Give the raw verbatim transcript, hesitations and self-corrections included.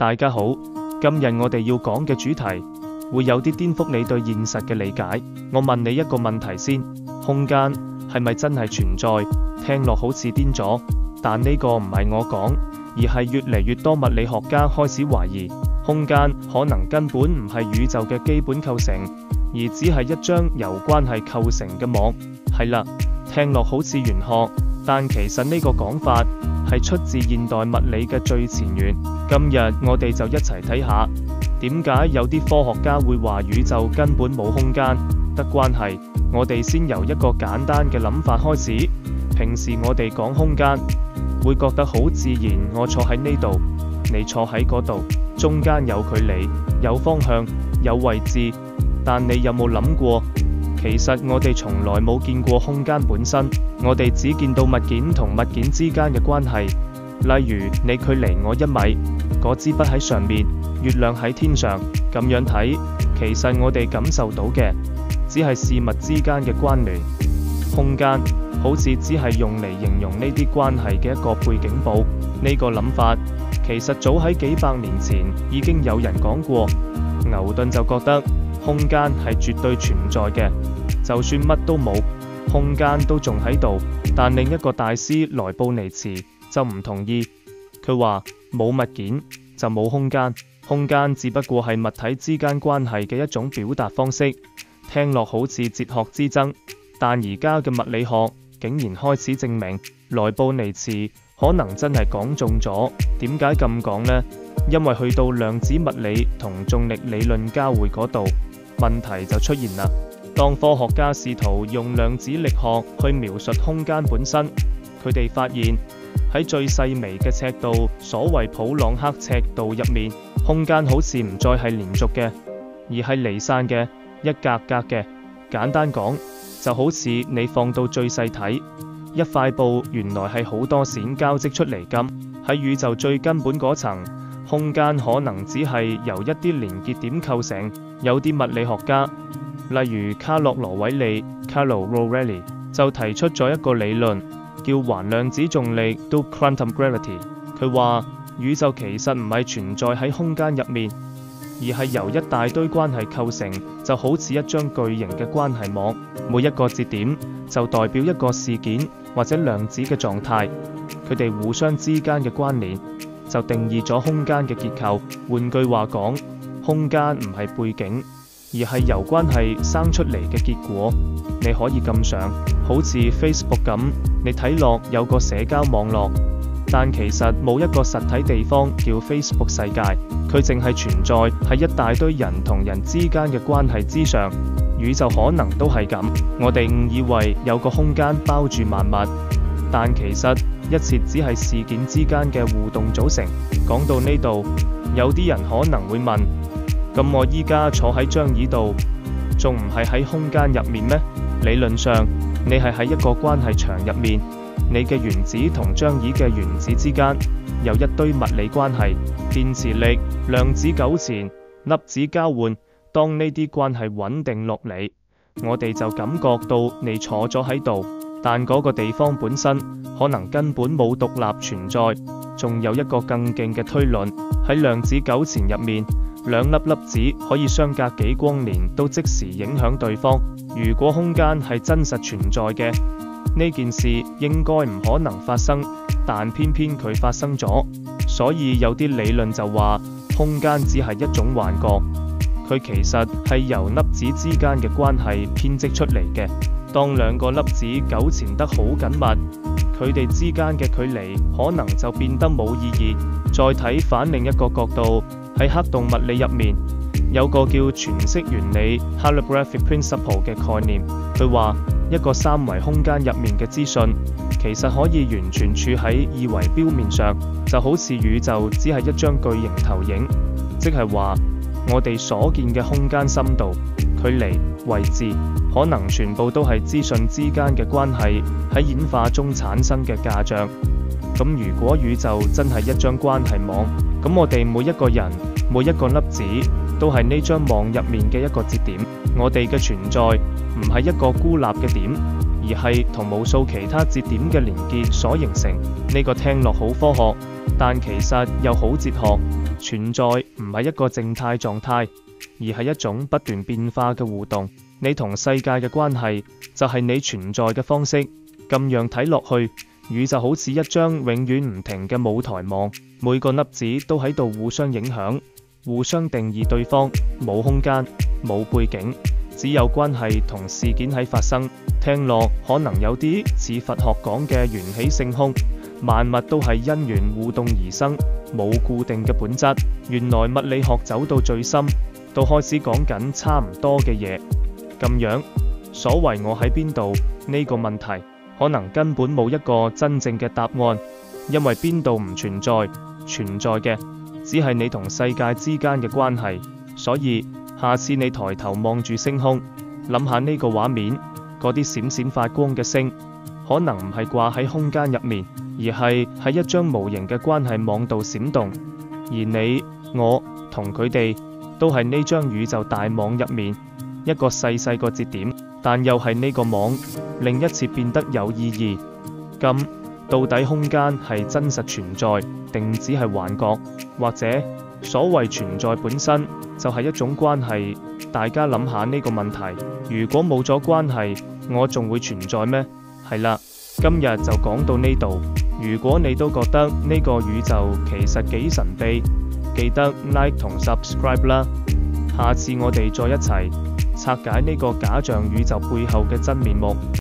大家好，今日我哋要講嘅主題會有啲顛覆你對現實嘅理解。我問你一個問題先，空間係咪真係存在？聽落好似癲咗，但呢個唔係我講，而係越嚟越多物理學家開始懷疑，空間可能根本唔係宇宙嘅基本構成，而只係一張由關係構成嘅網。係啦，聽落好似玄學，但其實呢個講法係出自現代物理嘅最前沿。今日我哋就一齊睇下，點解有啲科學家會話宇宙根本冇空間得關係。我哋先由一個簡單嘅諗法開始。平時我哋講空間，會覺得好自然，我坐喺呢度，你坐喺嗰度，中間有距離，有方向，有位置。但你有冇諗過，其實我哋從來冇見過空間本身，我哋只見到物件同物件之間嘅關係。例如你距離我一米，嗰支筆喺上面，月亮喺天上，咁樣睇，其實我哋感受到嘅只係事物之間嘅關聯。空間好似只係用嚟形容呢啲關係嘅一個背景簿。呢個諗法其實早喺幾百年前已經有人講過。牛頓就覺得空間係絕對存在嘅，就算乜都冇，空間都仲喺度。但另一個大師萊布尼茨就唔同意，佢話冇物件就冇空間，空間只不過係物體之間關係嘅一種表達方式。聽落好似哲學之爭，但而家嘅物理學竟然開始證明萊布尼茨可能真係講中咗。點解咁講呢？因為去到量子物理同重力理論交匯嗰度，問題就出現啦。當科學家試圖用量子力學去描述空間本身，佢哋發現喺最細微嘅尺度，所謂普朗克尺度入面，空間好似唔再係連續嘅，而係離散嘅，一格格嘅。簡單講，就好似你放到最細睇，一塊布原來係好多線交織出嚟咁。喺宇宙最根本嗰層，空間可能只係由一啲連結點構成。有啲物理學家，例如卡洛羅維利 （Carlo Rovelli） 就提出咗一個理論，叫環量子重力 （do quantum gravity）。佢話宇宙其實唔係存在喺空間入面，而係由一大堆關係構成，就好似一張巨型嘅關係網。每一個節點就代表一個事件或者量子嘅狀態，佢哋互相之間嘅關聯就定義咗空間嘅結構。換句話講，空間唔係背景，而係由關係生出嚟嘅結果。你可以咁想，好似 Facebook 咁，你睇落有個社交網絡，但其實冇一個實體地方叫 Facebook 世界，佢淨係存在喺一大堆人同人之間嘅關係之上。宇宙可能都係咁，我哋誤以為有個空間包住萬物，但其實一切只係事件之間嘅互動組成。講到呢度，有啲人可能會問，咁我依家坐喺張椅度，仲唔係喺空間入面咩？理論上，你係喺一個關係場入面，你嘅原子同張椅嘅原子之間有一堆物理關係，電磁力、量子糾纏、粒子交換。當呢啲關係穩定落嚟，我哋就感覺到你坐咗喺度，但嗰個地方本身可能根本冇獨立存在。仲有一個更勁嘅推論，喺量子糾纏入面，兩粒粒子可以相隔幾光年都即時影響對方。如果空間係真實存在嘅，呢件事應該唔可能發生，但偏偏佢發生咗。所以有啲理論就話，空間只係一種幻覺，佢其實係由粒子之間嘅關係編織出嚟嘅。當兩個粒子糾纏得好緊密，佢哋之間嘅距離可能就變得冇意義。再睇反另一個角度，喺黑洞物理入面，有個叫全息原理 （holographic principle） 嘅概念。佢話一個三維空間入面嘅資訊，其實可以完全處喺二維表面上，就好似宇宙只係一張巨型投影，即係話我哋所見嘅空間深度、距離、位置，可能全部都係資訊之間嘅關係喺演化中產生嘅假象。咁如果宇宙真係一張關係網，咁我哋每一個人、每一個粒子都係呢張網入面嘅一個節點。我哋嘅存在唔係一個孤立嘅點，而係同無數其他節點嘅連結所形成。呢個聽落好科學，但其實又好哲學。 存在唔係一個靜態狀態，而係一種不斷變化嘅互動。你同世界嘅關係就係你存在嘅方式。咁樣睇落去，宇宙好似一張永遠唔停嘅舞台網，每個粒子都喺度互相影響，互相定義對方，冇空間，冇背景，只有關係同事件喺發生。聽落可能有啲似佛學講嘅緣起性空，萬物都係因緣互動而生，冇固定嘅本質。原來物理學走到最深，都開始講緊差唔多嘅嘢。咁樣，所謂我喺邊度呢個問題，可能根本冇一個真正嘅答案，因為邊度唔存在，存在嘅只係你同世界之間嘅關係。所以下次你抬頭望住星空，諗下呢個畫面，嗰啲閃閃發光嘅星，可能唔係掛喺空間入面，而係喺一張無形嘅關係網度閃動。而你、我同佢哋都係呢張宇宙大網入面一個細細個節點，但又係呢個網令一切變得有意義。咁到底空間係真實存在，定只係幻覺？或者所謂存在本身就係一種關係？大家諗下呢個問題。如果冇咗關係，我仲會存在咩？係啦，今日就講到呢度。如果你都覺得呢個宇宙其實幾神秘，記得 like 同 subscribe 啦。下次我哋再一齊拆解呢個假象宇宙背後嘅真面目。